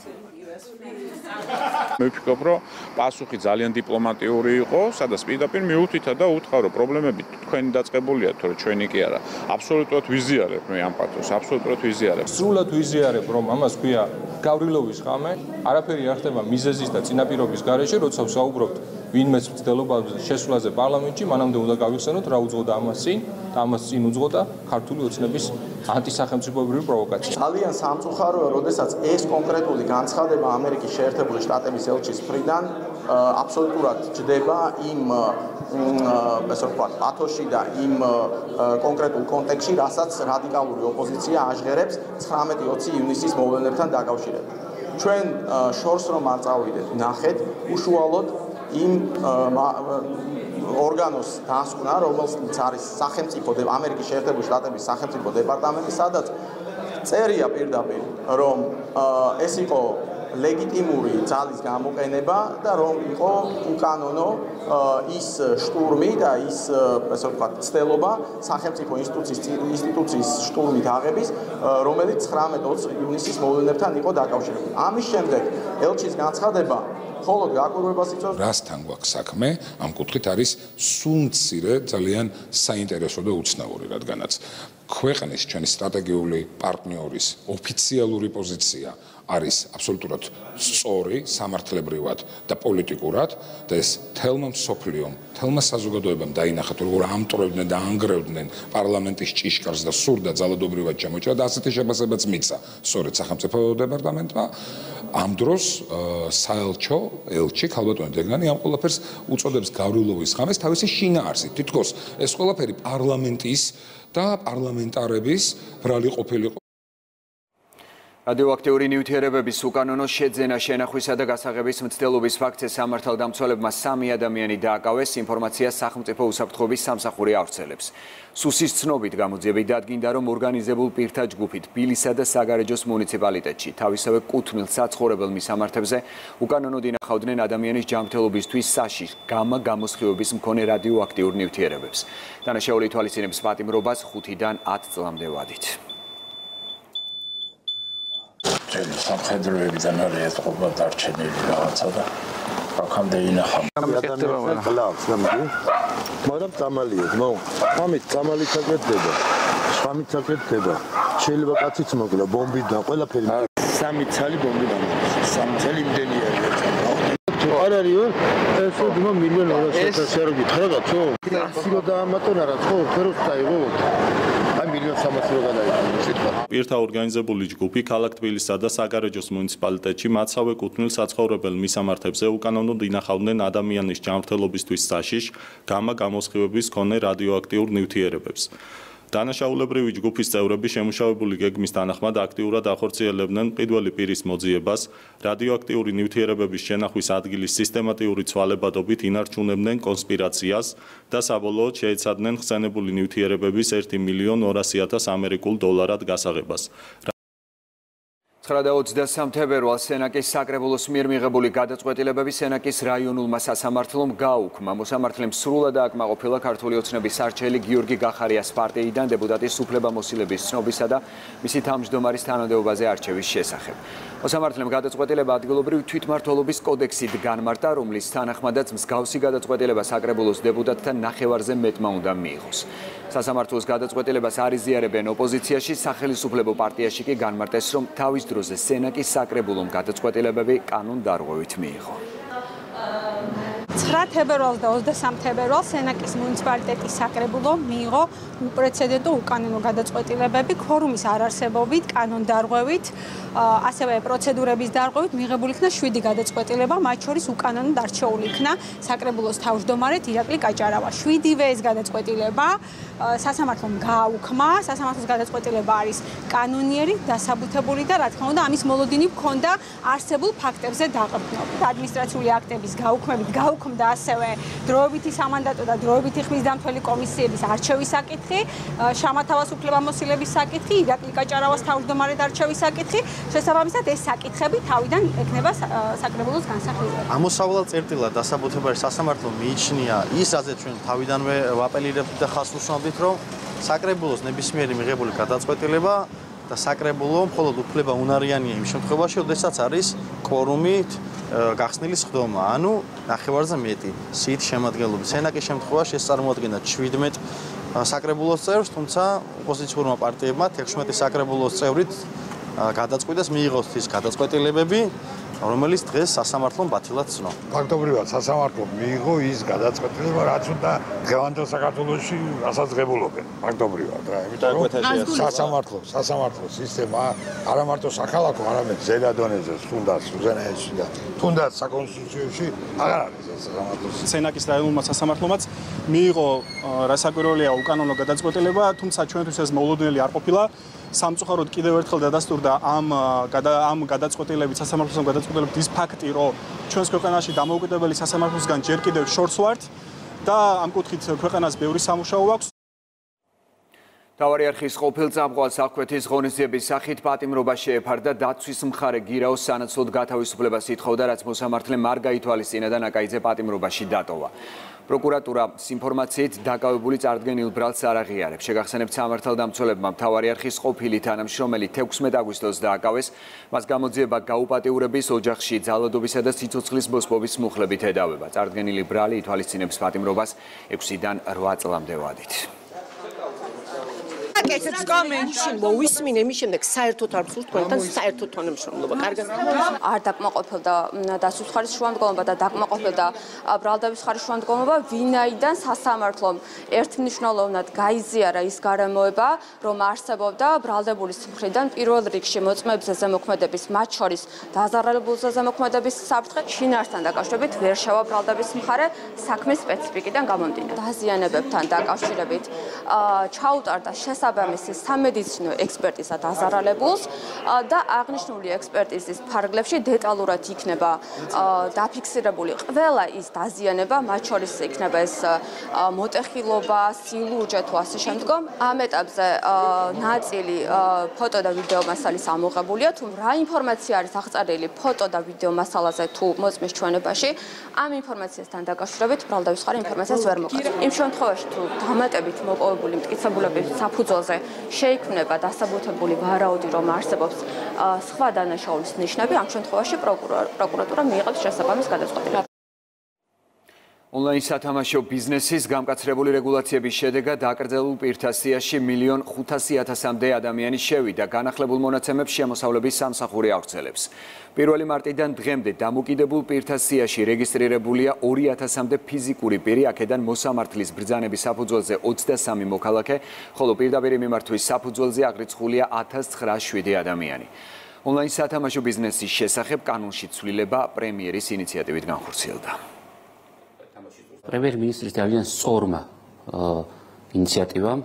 მე ვფიქრობ, რომ პასუხი ძალიან დიპლომატიური იყო, სადაც პირდაპირ მიუთითა და უთხრა, რომ პრობლემები თქვენი დაწყებულია, თორე ჩვენი კი არა. აბსოლუტურად ვიზიარებ მე ამ პათოს, აბსოლუტურად ვიზიარებ. სრულად ვიზიარებ, რომ ამას ქვია გავრილოვის ღამე, არაფერი არ ხდება მიზეზის და წინაპირობის გარეშე, როცა ვსაუბრობთ ვინმეს მცდელობაზე შესვლაზე პარლამენტში, მანამდე უნდა გავიხსენოთ, რა უძღოდა ამას წინ და ამას წინ უძღოდა ქართული ოცნების ანტისახელმწიფოებრივი პროვოკაცია. ძალიან სამწუხაროა, როდესაც ეს კონკრეტული განცხადება ამერიკის შეერთებული შტატების ელჩის მხრიდან აბსოლუტურად ჯდება იმ ასე ვთქვათ, პათოში და იმ კონკრეტულ კონტექსტში, რასაც რადიკალური ოპოზიცია აჟღერებს 19-20 ივნისის მოვლენებთან დაკავშირებით. ჩვენ შორს რომ არ წავიდეთ, ნახეთ უშუალოდ იმ ორგანოს დასკვნა, რომელიც არის სახელმწიფო ამერიკის შეერთებული შტატების სახელმწიფო დეპარტამენტი, სადაც წერია პირდაპირ, რომ ეს იყო ლეგიტიმური ძალის გამოყენება და რომ იყო უკანონო ის შტურმი და ის ასე ვთქვათ, ცდელობა სახელმწიფო ინსტიტუციის შტურმით აღების, რომელიც 19-20 ივნისის მოვლენებთან იყო დაკავშირებული. ამის შემდეგ ელჩის განცხადება მხოლოდ გაკვირვებას იწვევს. რასთან გვაქვს საქმე, ამ კუთხით არის სულ მცირე ძალიან საინტერესო და უცნაური, რადგანაც ქვეყნის ჩვენი სტრატეგიული პარტნიორის ოფიციალური პოზიცია არის აბსოლუტურად სწორი, სამართლებრივად და პოლიტიკურად და ეს თელმა მსოფლიომ, თელმა საზოგადოებამ დაინახათ, როგორ ამტვრევდნენ და ანგრევდნენ პარლამენტის ჭიშკარს და სურდა ძალადობრივად ჩამოჭრა და ასეთი შეფასებაც მიცა სწორედ სახელმწიფო დეპარტამენტმა. ამ დროს საელჩო ელჩი ქალბატონი დეგანი ამ ყველაფერს უწოდებს გავრილოვის ღამეს თავისი შინაარსით. თითქოს ეს ყველაფერი პარლამენტის და პარლამენტარების ბრალი ყოფილიყო. რადიოაქტიური ნივთიერებების უკანონო შეძენა, შენახვისა და გასაღების მცდელობის ფაქტზე სამართალდამცველებმა 3 ადამიანი დააკავეს, ინფორმაცია სახელმწიფო უსაფრთხოების სამსახური ავრცელებს. სუსის ცნობით გამოძიებით დადგინდა, რომ ორგანიზებულ პირთა ჯგუფით ბილისა და საგარეჯოს მუნიციპალიტეტში თავისავე კუთვნილ საცხოვრებელ მისამართებზე უკანონოდ ინახავდნენ ადამიანის ჯანმრთელობისთვის საშიშ გამა-გამოსხივების მქონე რადიოაქტიურ ნივთიერებებს. დანაშაული ითვალისწინებს პატიმრობას 5-დან 10 წლამდე ვადით. სამხედროებიდან არის ეთყობა დარჩენილი რაღაცა და აქამდე ინახავ. მაგრამ წამალიოთ, ამით წამალით აკეთდება, შხამით აკეთდება. შეიძლება კაციც მოკლა ბომბიდან, ყველაფერი. 3 ცალი ბომბიდან. 3 ცალი იმდენი არის. არ არისო? ეს უდმა 1.200.000 რო გითხრა კაცო? ასირო დაამატონ არა, ხო, ფეროს დაიღო. აი 1.300.000 რო გადაიღო, სიტყვა. პირთა ორგანიზებული ჯგუფი ქალაქ თბილისსა და საგარეჯოს მუნიციპალიტეტში მათსავე კუთვნილ საცხოვრებელ მისამართებზე უკანონოდ ინახავდნენ ადამიანის ჯანმრთელობისთვის საშიშ გამა-გამოსხივების მქონე რადიოაქტიურ ნივთიერებებს. დანაშაულებრივი ჯგუფის წევრები შემუშავებული გეგმის თანახმად აქტიურად ახორციელებდნენ მყიდველი პირის მოძიებას, რადიოაქტიური ნივთიერებების შენახვის ადგილის სისტემატიური ცვალებადობით ინარჩუნებდნენ კონსპირაციას და საბოლოოდ შეეცადნენ ხსენებული ნივთიერებების 1.200.000 ამერიკულ დოლარად გასაღებას. 9-23 თებერვალს სენაკის საკრებულოს მიერ მიღებული გადაწყვეტილებები სენაკის რაიონულმა სასამართლომ გააუქმა. მოსამართლემ სრულად ააკმაყოფილა ქართული ოცნების არჩელი გიორგი გახარიას პარტიიდან დეპუტატის უფლებამოსილების ცნობისა და მისი თავმჯდომარის თანამდებობაზე არჩევის შესახებ. მოსამართლემ გადაწყვეტილება ადგილობრივი თვითმმართველობის კოდექსით განმარტა, რომლის თანახმადაც მსგავსი გადაწყვეტილება საკრებულოს დეპუტატთა ნახევარზე მეტმა უნდა მიიღოს. სასამართლოს გადაწყვეტილებას არ იზიარებენ ოპოზიციაში, სახელმწიფო პარტიაში კი განმარტეს, რომ თავის დროზე სენაკის საკრებულომ გადაწყვეტილებები კანონდარღვევით მიიღო. 9 თებერვალს და 23 თებერვალს სენაკის მუნიციპალიტეტის საკრებულო მიიღო უპრეცედენტო უკანონო გადაწყვეტილებები ქორუმის არარსებობით, კანონდარღვევით, ასევე პროცედურების დარღვევით მიღებული იქნა 7 გადაწყვეტილება, მათ შორის უკანონოდ არჩეული იქნა საკრებულოს თავმჯდომარედ ირაკლი კაჭარავა. 7-ვე ეს გადაწყვეტილება სასამართლომ გააუქმა. სასამართლოს გადაწყვეტილება არის კანონიერი, დასაბუთებული და რა თქმა უნდა ამის მოლოდინი ჰქონდა არსებულ ფაქტებზე დაყრდნობით. ადმინისტრაციული აქტების გაუქმებით გაუქმდა და ასევე დროებითი სამანდატო და დროებითი ხმისდამთველი კომისიების არჩევის საკითხი, შამათავას უფლებამოსილების საკითხი, ირაკლი კაჭარავას თავმჯდომარედ არჩევის საკითხი, შესაბამისად ეს საკითხები თავიდან ექნება საკრებულოს განსახილველი. ამოსავალ წერტილად დასაბუთებაში სასამართლომ მიიჩნია ის, რაზეც ჩვენ თავიდანვე ვაპელირებდით და ხაზს უსვამდით, რომ საკრებულოს ნებისმიერი მიღებული გადაწყვეტილება და საკრებულო მხოლოდ უფლება უნარიანია იმ შემთხვევაში, როდესაც არის კვორუმით გახსნილი სხდომა, ანუ ნახევარზე მეტი სიით შემადგენლობით. სენაკის შემთხვევაში ეს წარმოადგენდა 17 საკრებულოს წევრს, თუმცა ოპოზიციურმა პარტიებმა 16 საკრებულოს წევრით გადაწყვიტეს მიიღოს ის გადაწყვეტილებები, რომელიც დღეს სასამართლომ ბათილად ცნო. ფაქტობრივად სასამართლომ მიიღო ის გადაწყვეტილება, რაც უნდა დღევანდელ საქართველოში გასაძღებულობენ. ფაქტობრივად რა, იმიტომ რომ სასამართლო სისტემა არა მარტო საქალაქო, არამედ ზედა დონეზე, თუნდაც უზენაესი და თუნდაც საკონსტიტუციაში აღარ არის ეს სასამართლო. სენაკის რაიონულმა სასამართლომაც მიიღო რასაკვირველია უკანონო გადაწყვეტილება, თუმცა ჩვენთვის ეს მოულოდნელი არ ყოფილა. სამწუხაროდ კიდევ ერთხელ დადასტურდა ამ გადაწყვეტილებით სასამართლოს გადაწყვეტილებით ის ფაქტი, რომ ჩვენს ქვეყანაში დამოუკიდებელი სასამართლოსგან ჯერ კიდევ შორს ვართ და ამ კუთხით ქვეყანას ბევრი სამუშაო აქვს. მთავარი არქივის ყოფილ წამყვანს აღკვეთის ღონისძიების სახით პატიმრობა შეეფარდა დაცვის მხარე გირაოს სანაცვლოდ გათავისუფლებას ითხოვდა, რაც მოსამართლე არ გაითვალისწინა და ნაკაიძე პატიმრობაში დატოვა. პროკურატურას ინფორმაციით დაკავებული წარდგენილ ბრალს არ აღიარებს. შეგახსენებთ, სამართალდამცველებმა მთავარი არქივის ყოფილი თანამშრომელი 16 აგვისტოს დააკავეს. მას გამოძიება გაუპატიურების, ოჯახში ძალადობისა და სიცოცხლის მოსპობის მუხლებით ედავება. წარდგენილი ბრალი ითვალისწინებს პატიმრობას 6-დან 8 წლამდე ვადით. აკეთებს კომენტში მოვისმინე მის შემდეგ საერთოდ არ ვსურთ თქვენთან საერთოდ თანამშრომლობა. კარგად არ დაკმაყოფილდა დასვრის ხარის შუამდგომობა და დაკმაყოფილდა ბრალდების ხარის შუამდგომობა, ვინაიდან სასამართლომ ერთმნიშვნელოვნად გაიზიარა ის გარემოება, რომ არსებობდა ბრალდებულის მხრიდან პირველ რიგში მოწმეებზე ზემოქმედების, მათ შორის დაზარალებულზე ზემოქმედების საფრთხე, შინაარსთან დაკავშირებით ვერ შევა ბრალდების მხარე საქმის სპეციფიკიდან გამომდინარე. დაზიანებებთან დაკავშირებით ჩაუტარდა შესაბამისი სამედიცინო ექსპერტიზა დაზარალებულს და აღნიშნული ექსპერტიზის ფარგლებში დეტალურად იქნება დაფიქსირებული ყველა ის დაზიანება, მათ შორის იქნება ეს მოტეხილობა, სილურჯე თუ ასე შემდგომ. ამ ეტაპზე ნაწილი ფოტო და ვიდეო მასალის ამოღებულია, თუ რა ინფორმაცია არის აღწერილი ფოტო და ვიდეო მასალაზე თუ მოწმის ჩვენებაში, ამ ინფორმაციასთან დაკავშირებით ბრალდების ხარი ინფორმაციას ვერ მოგვაწევს. იმ შემთხვევაში თუ დამატებით მოპოვებული მტკიცებულების საფუძველზე შეიქმნება დასაბუთებული ვარაუდი, რომ არსებობს სხვა დანაშაულის ნიშნები, ამ შემთხვევაში პროკურატურა მიიღებს შესაბამის გადაწყვეტილებას. ონლაინ სათამაშო ბიზნესის გამკაცრებული რეგულაციების შედეგად აკრძალულ პირთა სიაში 1.500.000-მდე ადამიანი შევიდა. განახლებულ მონაცემებს შემოსავლების სამსახური ავრცელებს. 1 მარტიდან დღემდე დამოკიდებულ პირთა სიაში რეგისტრირებულია 2.000-მდე ფიზიკური პირი, აქედან მოსამართლის ბრძანების საფუძველზე 23 მოქალაქე, ხოლო პირდაპირი მიმართვის საფუძველზე აღრიცხულია 1907 ადამიანი. ონლაინ სათამაშო ბიზნესის შესახებ კანონში ცვლილება პრემიერის ინიციატივით განხორციელდა. პრემიერ-მინისტრის ძალიან სწორმა ინიციატივამ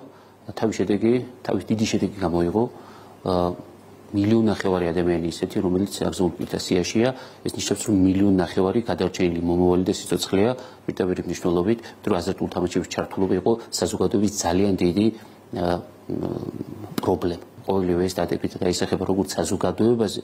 თავის დიდი შედეგი გამოიღო. 1.5 მილიონი ადამიანი ისეთი, რომელიც აკრძალულ პირთა სიაშია, ეს ნიშნავს, რომ 1.5 მილიონი გადარჩენილი მომავალი და სიცოცხლეა, პირდაპირ მნიშვნელობით, რომ აზარტულ თამაშების ჩართულობა იყო საზოგადოების ძალიან დიდი პრობლემა. ყოველივე ეს დადებით გაისახება როგორც საზოგადოებაზე,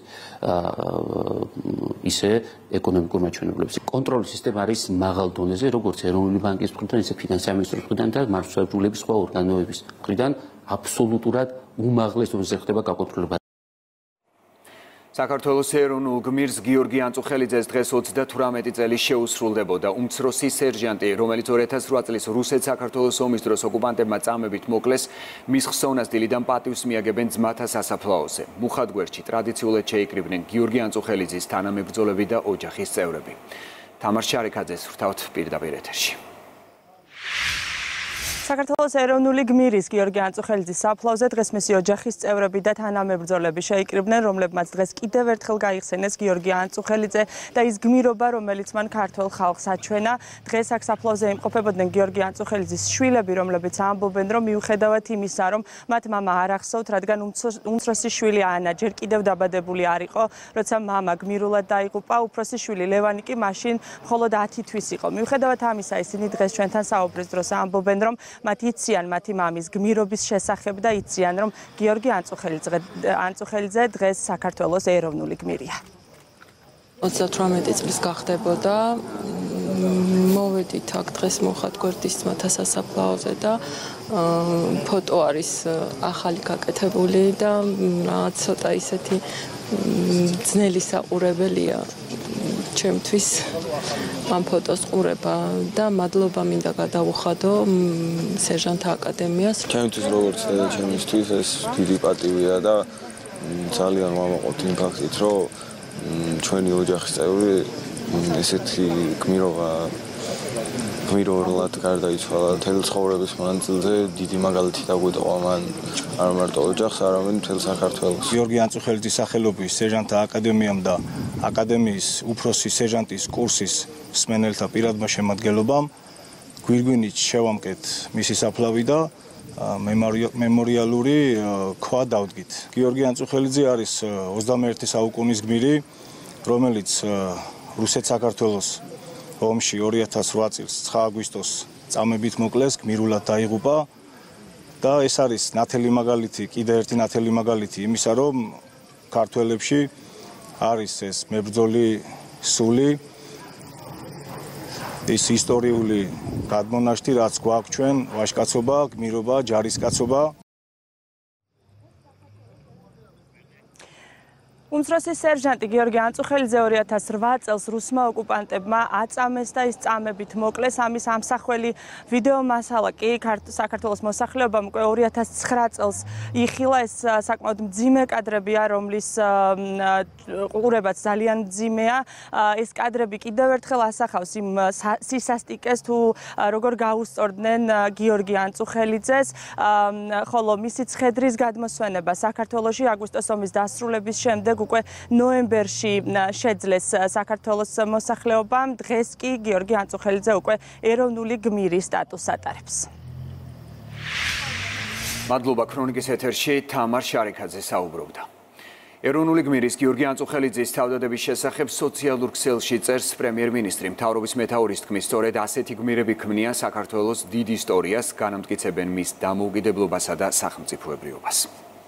ისე ეკონომიკურ მაჩვენებლებზე. კონტროლის სისტემა არის მაღალ დონეზე, როგორც ეროვნული ბანკის მხრიდან, ისე ფინანსის სამინისტროს მხრიდან და მართლმსაჯულების სხვა ორგანოების მხრიდან აბსოლუტურად უმაღლეს დონეზე ხდება გაკონტროლება. საქართველოს ეროვნულ გმირს გიორგი ანწუხელიძეს დღეს 38 წელი შეუსრულდებოდა. უმცროსი სერჟანტი, რომელიც 2008 წლის რუსეთ-საქართველოს ომის დროს ოკუპანტებმა წამებით მოკლეს, მის ხსოვნას დილიდან პატივს მიაგებენ ძმათა სასაფლაოზე. მუხათგვერდში ტრადიციულად შეიკრიბნენ გიორგი ანწუხელიძის თანამებრძოლები და ოჯახის წევრები. თამარ შარიქაძეს ვრთავთ პირდაპირ ეთერში. საქართველოს ეროვნული გმირის გიორგი ანწუხელიძის საფლავზე დღეს მისი ოჯახის წევრები და თანამებრძოლები შეიკრიბნენ, რომლებმაც დღეს კიდევ ერთხელ გაიხსენეს გიორგი ანწუხელიძე და ის გმირობა, რომელიც მან ქართულ ხალხს აჩვენა. დღეს აქ საფლავზე იმყოფებოდნენ გიორგი ანწუხელიძის შვილები, რომლებიც ამბობენ, რომ მიუხედავად იმისა, რომ მათ მამა არ ახსოვთ, რადგან უმცროსი შვილი ანა ჯერ კიდევ დაბადებული არ იყო, როცა მამა გმირულად დაიღუპა, უფროსი შვილი ლევანი კი მაშინ მხოლოდ 10 თვის იყო. მიუხედავად ამისა, ისინი დღეს ჩვენთან საუბრის დროს ამბობენ, რომ მათ იციან მათი მამის გმირობის შესახებ და იციან, რომ გიორგი ანწუხელიძე დღეს საქართველოს ეროვნული გმირია. 38 წლის გახდებოდა. მოვედით აქ დღეს მოხად გვერდის ძმათა სასაფლაოზე და ფოტო არის ახალი გაკეთებული და რაღაც ცოტა ისეთი ძნელი საყურებელია ჩემთვის ამ ფოტოს ყურება და მადლობა მინდა გადავუხადო სერჟანთა აკადემიას. ჩემთვის როგორც ჩემისთვის ეს დიდი პატივია და ძალიან ვამაყობთ იმ ფაქტით, რომ ჩვენი ოჯახის წევრი ესეთი გმიროვნულად გარდაიცვალა. მთელი ცხოვრების მანძილზე დიდი მაგალითი დაგვიტოვა მან არა მარტო ოჯახს, არამედ მთელ საქართველოს. გიორგი ანწუხელიძის სახელობის სერჟანთა აკადემიამ და აკადემიის უფროსი სერჟანტის კურსის მსმენელთა პირადმა შემადგენლობამ გვირგვინით შევამკეთ მისი საფლავი და მემორიალური ქვა დავდგით. გიორგი ანწუხელიძე არის 21 საუკუნის გმირი, რომელიც რუსეთ-საქართველოს ომში 2008 წლის 9 აგვისტოს წამებით მოკლეს, გმირულად დაიღუპა და ეს არის ნათელი მაგალითი, კიდევ ერთი ნათელი მაგალითი იმისა, რომ ქართველებში არის ეს მებრძოლი სული, ეს ისტორიული გადმონაშთი, რაც გვაქვს ჩვენ, ვაჟკაცობა, გმირობა, ჯარისკაცობა. უმცროსი სერჟანტი გიორგი ანწუხელიძე 2008 წელს რუსმა ოკუპანტებმა აწამეს და ის წამებით მოკლეს. ამის ამსახველი ვიდეო მასალა კი საქართველოს მოსახლეობამ უკვე 2009 წელს იხილა. ეს საკმაოდ მძიმე კადრებია, რომლის ყურებაც ძალიან მძიმეა. ეს კადრები კიდევ ერთხელ ასახავს იმ სისასტიკეს, თუ როგორ გაუსწორდნენ გიორგი ანწუხელიძეს, ხოლო მისი ცხედრის გადმოსვენება საქართველოში აგვისტოს ომის დასრულების შემდეგ უკვე ნოემბერში შეძლეს საქართველოს მოსახლეობამ. დღეს კი გიორგი ანწუხელიძე უკვე ეროვნული გმირის სტატუსს ატარებს. მადლობა ქრონიკის ეთერში თამარ შარიქაძე საუბრობდა. ეროვნული გმირის გიორგი ანწუხელიძის თავდადების შესახებ სოციალურ ქსელში წერს პრემიერ-მინისტრი. მთავრობის მეთაურის თქმის, სწორედ ასეთი გმირები ქმნიან საქართველოს დიდ ისტორიას, განამტკიცებენ მის დამოუკიდებლობასა და სახელმწიფოებრიობას.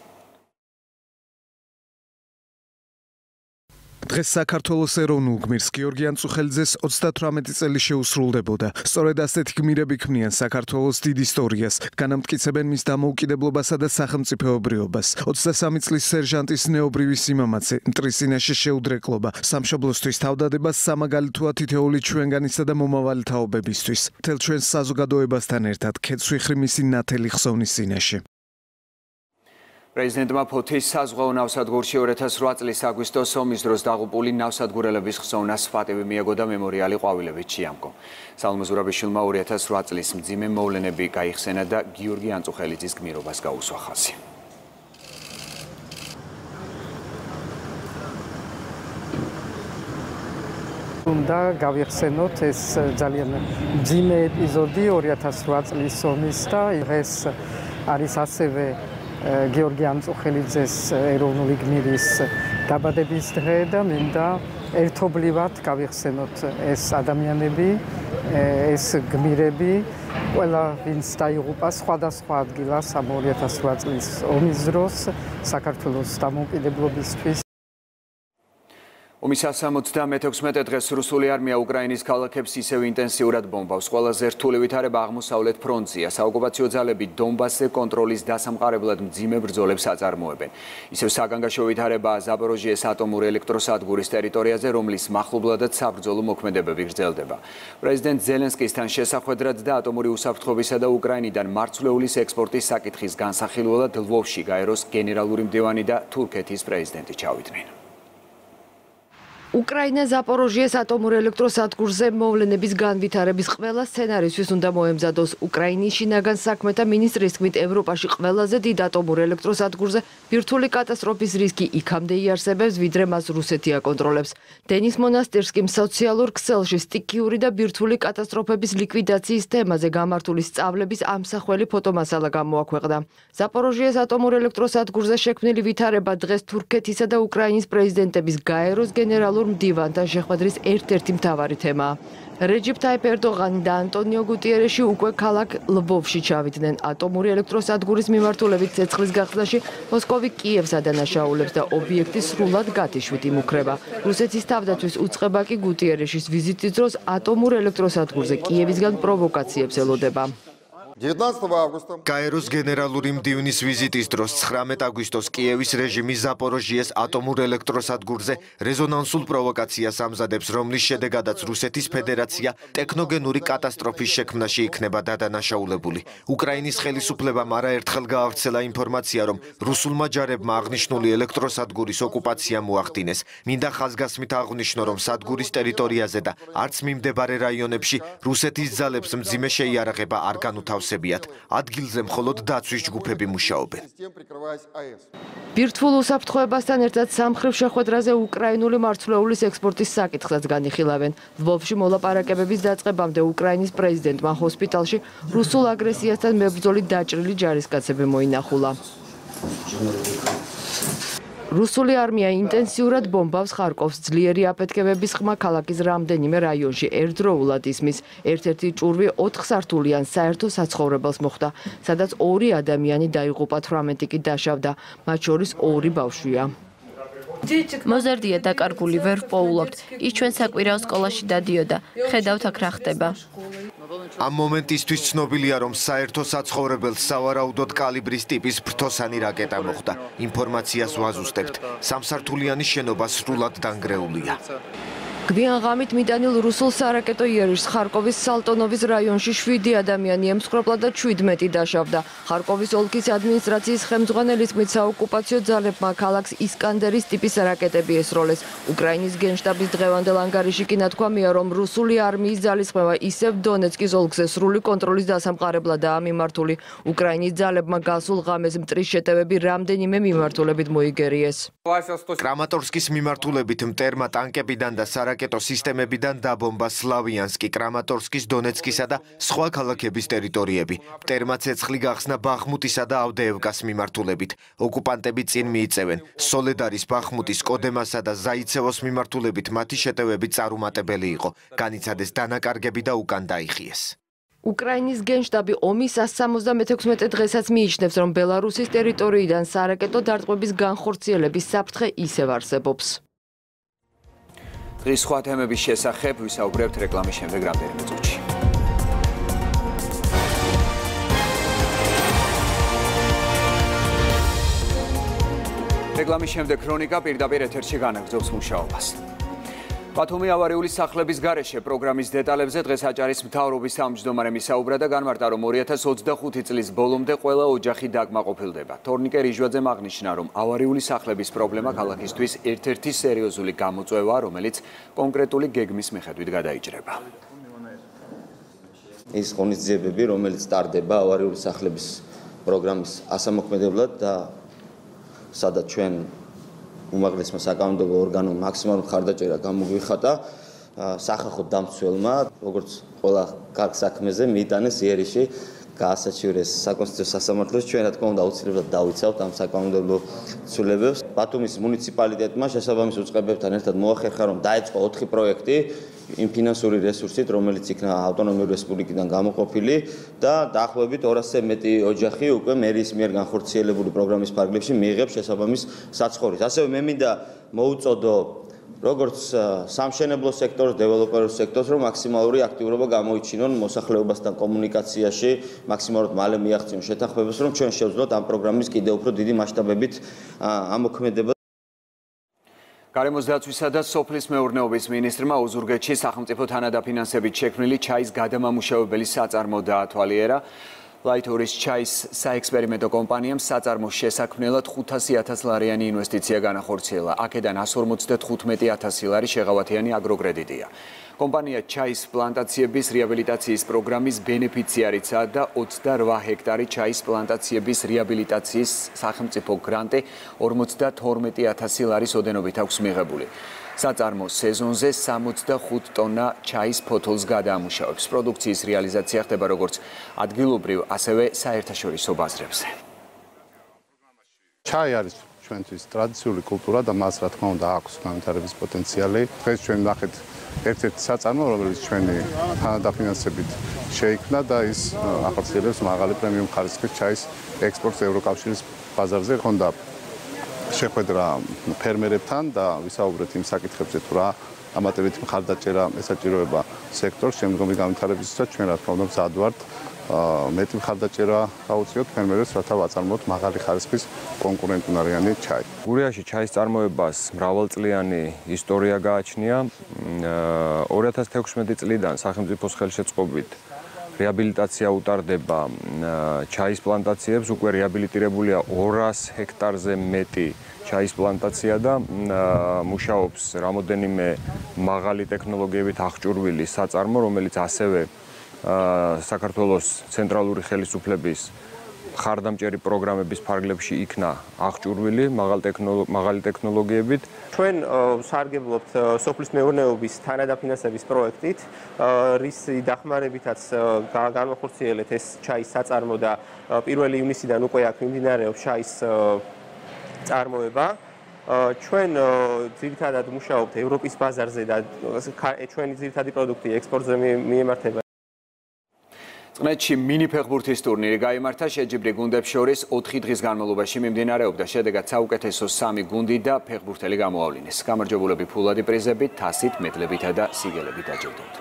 დღეს საქართველოს ეროვნულ გმირს გიორგი ანწუხელიძეს 38 წელი შეუსრულდებოდა. სწორედ ასეთი გმირები ქმნიან საქართველოს დიდ ისტორიას, განამტკიცებენ მის დამოუკიდებლობასა და სახელმწიფოებრიობას. 23 წლის სერჟანტის ნეობრივი სიმამაცე, მტრის წინაშე შეუდრეკლობა, სამშობლოსთვის თავდადება სამაგალითოა თითოეული ჩვენგანისა და მომავალი თაობებისთვის. მთელ ჩვენს საზოგადოებასთან ერთად ქეცვიხრი მისი ნათელი ხსოვნის წინაშე. პრეზიდენტმა ფოთის საზღვაო ნავსადგურში 2008 წლის აგვისტოს ომის დროს დაღუპული ნავსადგურელების ხსოვნას პატივი მიაგო და მემორიალი ყვავილებით შეამკო. სალმა ზურაბიშვილმა 2008 წლის მძიმე მოვლენები გაიხსენა და გიორგი ანწუხელიძის გმირობას გაუსვა ხაზი. უნდა გავიხსენოთ ეს ძალიან მძიმე ეპიზოდი 2008 წლის ომის და დღეს არის ასევე გიორგი ანწუხელიძეს ეროვნული გმირის დაბადების დღე და მინდა ერთობლივად გავიხსენოთ ეს ადამიანები, ეს გმირები, ყველა ვინც დაიღუპა სხვადასხვა ადგილას ამ 2008 წლის ომის დროს საქართველოს დამოუკიდებლობისთვის. ომის 76 დღეს რუსული არმია უკრაინის ქალაქებს ისევ ინტენსიურად ბომბავს. ყველაზე რთული ვითარება აღმოსავლეთ ფრონტზეა. საოკუპაციო ძალები დონბასზე კონტროლის დასამყარებლად მძიმე ბრძოლებს აწარმოებენ. ისევ საგანგაშო ვითარებაა ზაპოროჟიეს ატომური ელექტროსადგურის ტერიტორიაზე, რომლის მახლობლადაც საბრძოლო მოქმედებები გრძელდება. პრეზიდენტ ზელენსკისთან შესახვედრად და ატომური უსაფრთხოებისა და უკრაინიდან მარცვლეულის ექსპორტის საკითხის განსახილველად ლვოვში გაეროს გენერალური მდივანი და თურქეთის პრეზიდენტი ჩავიდნენ. უკრაინა ზაპოროჟიეს ატომურ ელექტროსადგურზე მოვლენების განვითარების ყველა სცენარისთვის უნდა მოემზადოს. უკრაინის შინაგან საქმეთა მინისტრის თქმით, ევროპაში ყველაზე დიდ ატომურ ელექტროსადგურზე ბირთვული კატასტროფის რისკი იქამდე იარსებებს, ვიდრე მას რუსეთი აკონტროლებს. დენის მონასტერს კი სოციალურ ქსელში სტიქიური და ბირთვული კატასტროფების ლიკვიდაციის თემაზე გამართული სწავლების ამსახველი ფოტომასალა გამოაქვეყნა. ზაპოროჟიეს ატომურ ელექტროსადგურზე შექმნილი ვითარება დღეს თურქეთისა და უკრაინის პრეზიდენტების გაეროს გენერალურ მდივანთან შეხვედრის ერთ-ერთი მთავარი თემაა. რეჯიპ ტაიპ ერდოღანი და ანტონიო გუტიერეში უკვე ქალაქ ლვოვში ჩავიდნენ. ატომური ელექტროსადგურის მიმართულებით ცეცხლის გახსნაში მოსკოვი კიევს ადანაშაულებს და ობიექტი სრულად გათიშვით იმუქრება. რუსეთის თავდაცვის უწყება კი გუტიერეშის ვიზიტის დროს ატომურ ელექტროსადგურზე კიევისგან პროვოკაციებს ელოდება. გაეროს გენერალური მდივნის ვიზიტის დროს 19 აგვისტოს კიევის რეჟიმი ზაპოროჟიეს ატომურ ელექტროსადგურზე რეზონანსულ პროვოკაციას ამზადებს, რომლის შედეგადაც რუსეთის ფედერაცია ტექნოგენური კატასტროფის შექმნაში იქნება დადანაშაულებული. უკრაინის ხელისუფლებამ არაერთხელ გაავრცელა ინფორმაცია, რომ რუსულმა ჯარებმა აღნიშნული ელექტროსადგურის ოკუპაცია მოახდინეს. მინდა ხაზგასმით აღვნიშნო, რომ სადგურის ტერიტორიაზე და არც მიმდებარე რაიონებში რუსეთის ძალებს მძიმე შეიარაღება არ განუთავსებია. ადგილზე მხოლოდ დაცვის ჯგუფები მუშაობენ. ბირთვულ უსაფრთხოებასთან ერთად სამხრივ შეხვედრაზე უკრაინული მარცვლეულის ექსპორტის საკითხსაც განიხილავენ. ლვოვში მოლაპარაკებების დაწყებამდე უკრაინის პრეზიდენტმა ჰოსპიტალში რუსულ აგრესიასთან მებრძოლი დაჭრილი ჯარისკაცები მოინახულა. რუსული არმია ინტენსიურად ბომბავს ხარკოვს, ძლიერი აფეთქებების ხმა ქალაქის რამდენიმე რაიონში ერთდროულად ისმის. ერთ-ერთი ჭურვი 4 სართულიან საერთო საცხოვრებელს მოხვდა, სადაც 2 ადამიანი დაიღუპა, 18 კი დაშავდა, მათ შორის 2 ბავშვია. მოზარდია დაკარგული, ვერ ვპოულობთ. ის ჩვენ საკვირაო სკოლაში დადიოდა. ხედავთ აქ რა ხდება. ამ მომენტისთვის ცნობილია, რომ საერთო საცხოვრებელს სავარაუდოდ კალიბრის ტიპის ფრთოსანი რაკეტა მოხვდა. ინფორმაციას ვაზუსტებთ. სამსართულიანი შენობა სრულად დანგრეულია. გვიან ღამით მიტანილ რუსულ სარაკეტო იერიში ხარკოვის სალტონოვის რაიონში 7 ადამიანი ემსხვერპლა და 17 დაშავდა. ხარკოვის ოლქის ადმინისტრაციის ხელმძღვანელის თქმით, საოკუპაციო ძალებმა ქალაქს ისკანდერის ტიპის რაკეტები ესროლეს. უკრაინის გენშტაბის დღევანდელ ანგარიში კი ნათქვამია, რომ რუსული არმიის ძალისხმევა ისევ დონეცკის ოლქზე სრული კონტროლის დასამყარებლადაა მიმართული. უკრაინის ძალებმა გასულ ღამეს მტრის შეტევები რამდენიმე მიმართულებით მოიგერიეს. კრამატორსკის მიმართულებით მტერმა ტანკებიდან და რაკეტო სისტემებიდან დაბომბა სლავიანსკი, კრამატორსკის, დონეცკისა და სხვა ქალაქების ტერიტორიები. მტერმა ცეცხლი გახსნა ბახმუტისა და ავდეევკას მიმართულებით. ოკუპანტები წინ მიიწევენ. სოლედარის, ბახმუტის, კოდემასა და ზაიცევოს მიმართულებით მათი შეტევები წარუმატებელი იყო. განიცადეს დანაკარგები და უკან დაიხიეს. უკრაინის გენშტაბი ომის 176 დღესაც მიიჩნევს, რომ ბელარუსის ტერიტორიიდან სარაკეტო დარტყმების განხორციელების საფრთხე ისევ არსებობს. დღის სხვა თემების შესახებ ვისაუბრებთ რეკლამის შემდეგ რამდენიმე წუთში. რეკლამის შემდეგ ქრონიკა პირდაპირ ეთერში განაგრძობს მუშაობას. ბათუმი ავარიული სახლების გარეშე პროგრამის დეტალებზე დღეს აჭარის მთავრობის თავმჯდომარე მისაუბრა და განმარტა, რომ 2025 წლის ბოლომდე ყველა ოჯახი დაკმაყოფილდება. თორნიკე რიჟვაძემ აღნიშნა, რომ ავარიული სახლების პრობლემა ქალაქისთვის ერთ-ერთი სერიოზული გამოწვევაა, რომელიც კონკრეტული გეგმის მიხედვით გადაიჭრება. ის ღონისძიებები, რომელიც ტარდება ავარიული სახლების პროგრამის ასამოქმედებლად და სადაც ჩვენ უმაღლესმა საკანონმდებლო ორგანომ მაქსიმალურ მხარდაჭერა გამოგვიხატა სახალხო დამცველმა, როგორც ყველა კარგ საქმეზე მიიტანეს იერიში, გაასაჩივრეს საკონსტიტუციო სასამართლოს. ჩვენ რა თქმა უნდა აუცილებლად დავიცავთ ამ საკანონმდებლო ცვლილებებს. ბათუმის მუნიციპალიტეტმა შესაბამის უწყებებთან ერთად მოახერხა, რომ დაეწყო 4 პროექტი იმ ფინანსური რესურსით, რომელიც იქნა ავტონომიური რესპუბლიკიდან გამოყოფილი და დაახლოებით 200-ზე მეტი ოჯახი უკვე მერის მიერ განხორციელებული პროგრამის ფარგლებში მიიღებს შესაბამის საცხოვრისს. ასევე მე მინდა მოუწოდო როგორც სამშენებლო სექტორს, დეველოპერულ სექტორს, რომ მაქსიმალური აქტიურობა გამოიჩინონ მოსახლეობასთან კომუნიკაციაში, მაქსიმალურად მალე მიაღწიონ შეთანხმებას, რომ ჩვენ შევძლოთ ამ პროგრამის კიდევ უფრო დიდი მასშტაბებით ამოქმედება. გარემოს დაცვისა და სოფლის მეურნეობის მინისტრმა ოზურგეთში სახელმწიფო თანადაფინანსებით შექმნილი ჩაის გადამამუშავებელი საწარმო დაათვალიერა. ლაითორის ჩაის საექსპერიმენტო კომპანიამ საწარმოს შესაქმნელად 500,000 ლარიანი ინვესტიცია განახორციელა. აქედან 155,000 ლარი შეღავათიანი აგროკრედიტია. კომპანია ჩაის პლანტაციების რეაბილიტაციის პროგრამის ბენეფიციარიცაა და 28 ჰექტარი ჩაის პლანტაციების რეაბილიტაციის სახელმწიფო გრანტი 52,000 ლარის ოდენობით აქვს მიღებული. საწარმო სეზონზე 65 ტონა ჩაის ფოთოლს გადაამუშავებს. პროდუქციის რეალიზაცია ხდება როგორც ადგილობრივ, ასევე საერთაშორისო ბაზრებზე. ჩაი არის ჩვენთვის ტრადიციული კულტურა და მას რა თქმა უნდა აქვს განვითარების პოტენციალი. დღეს ჩვენ ნახეთ ერთ-ერთი საწარმო, რომელიც ჩვენი თანადაფინანსებით შეიქმნა და ის ახორციელებს მაღალი პრემიუმ ხარისხის ჩაის ექსპორტს ევროკავშირის ბაზარზე. ქონდა შეხვედრა ფერმერებთან და ვისაუბრეთ იმ საკითხებზე, თუ რა ამატებითი მხარდაჭერა ესაჭიროება სექტორს შემდგომი განვითარებისათვის. ჩვენ რა თქმა უნდა მზად ვართ მეტი მხარდაჭერა გავუწიოთ ფერმერებს, რათა ვაწარმოოთ მაღალი ხარისხის კონკურენტუნარიანი ჩაი. გურიაში ჩაის წარმოებას მრავალწლიანი ისტორია გააჩნია. 2016 წლიდან სახელმწიფოს ხელშეწყობით რეაბილიტაცია უტარდება ჩაის პლანტაციებს, უკვე რეაბილიტირებულია 200 ჰექტარზე მეტი ჩაის პლანტაცია და მუშაობს რამოდენიმე მაღალი ტექნოლოგიებით აღჭურვილი საწარმო, რომელიც ასევე საქართველოს ცენტრალური ხელისუფლების ხარდამჭერი პროგრამების ფარგლებში იქნა აღჭურვილი მაღალი ტექნოლოგიებით. ჩვენ სარგებლობთ სოფლის მეურნეობის თანადაფინანსების პროექტით, რის დახმარებითაც განახორციელეთ ეს ჩაის საწარმო და 1 ივნისიდან უკვე აქ მიმდინარეობს ჩაის წარმოება. ჩვენ ძირითადად მუშაობთ ევროპის ბაზარზე და ჩვენი ძირითადი პროდუქტი ექსპორტზე მიემართება. წყნეთში მინი ფეხბურთის ტურნირი გაიმართა შეჯიბრი გუნდებს შორის 4 დღის განმავლობაში მიმდინარეობდა. შედეგად საუკეთესო 3 გუნდი და ფეხბურთელი გამოავლინეს. გამარჯვებულები ფულადი პრიზებით, თასით, მედლებითა და სიგელებით დაჯილდოვდნენ.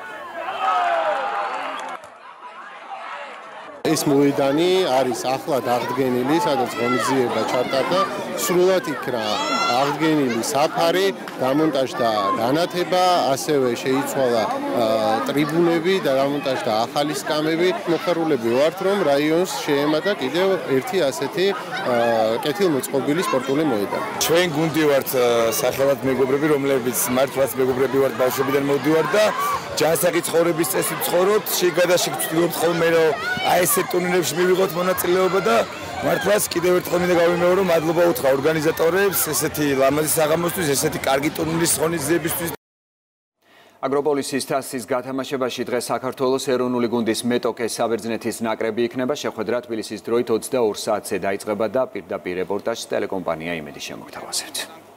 ეს მოედანი არის ახლად აღდგენილი, სადაც ღონისძიება ჩატარდა. სრულად იქნა აღდგენილი საფარი, დამონტაჟდა განათება, ასევე შეიცვალა ტრიბუნები და დამონტაჟდა ახალი სკამები. მოხარულები ვართ, რომ რაიონს შეემატა კიდევ ერთი ასეთი კეთილმოწყობილი სპორტული მოედანი. ჩვენ გუნდი ვართ სახელად მეგობრები, რომლებიც მართლაც მეგობრები ვართ, ბავშვებიდან მოვდივართ და ჯანსაღი ცხოვრების წესით ცხოვრობთ. შეგადაშიგ ვცდილობთ ხოლმე რომ აი ესეთ ტურნირებში მივიღოთ მონაწილეობა და მართლაც კიდევ ერთხელ მინდა გავიმეორო, რომ მადლობა უთხრა ორგანიზატორებს ესეთი ლამაზი საღამოსთვის, ესეთი კარგი ტურნირის ღონისძიებისთვის. აგროპოლისის თასის გათამაშებაში დღეს საქართველოს ეროვნული გუნდის მეტოქე საბერძნეთის ნაკრები იქნება. შეხვედრა თბილისის დროით 22 საათზე დაიწყება და პირდაპირ რეპორტაჟს ტელეკომპანია იმედი შემოგთავაზებთ.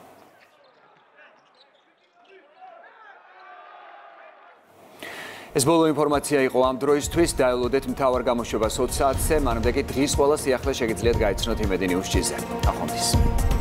ეს ბოლო ინფორმაცია იყო ამ დროისთვის. დაელოდეთ მთავარ გამოშვებას 20 საათზე. მანამდე კი დღის ყველა სიახლე შეგიძლიათ გაიცნოთ იმედი ნიუს-ჭიზე. ახონდის.